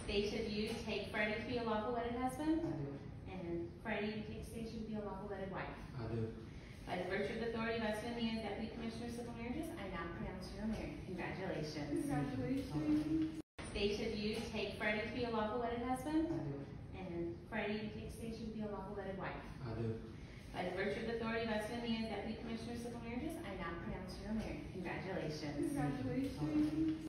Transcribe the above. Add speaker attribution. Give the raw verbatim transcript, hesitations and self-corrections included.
Speaker 1: Stacia, do you take Freddie to be a lawful wedded husband?
Speaker 2: I do.
Speaker 1: And Freddie, you take Stacia to be a lawful wedded wife?
Speaker 2: I do.
Speaker 1: By the virtue of the authority vested in me as Deputy Commissioner of Civil Marriages, I now pronounce you married. Congratulations.
Speaker 3: Congratulations.
Speaker 1: Stacia, do you take Freddie to be a lawful wedded husband?
Speaker 2: I do.
Speaker 1: And Freddie, you take Stacia to be a lawful wedded wife?
Speaker 2: I do.
Speaker 1: By the virtue of the authority vested in me as Deputy Commissioner of Civil Marriages, I now pronounce you married. Congratulations.
Speaker 3: Congratulations.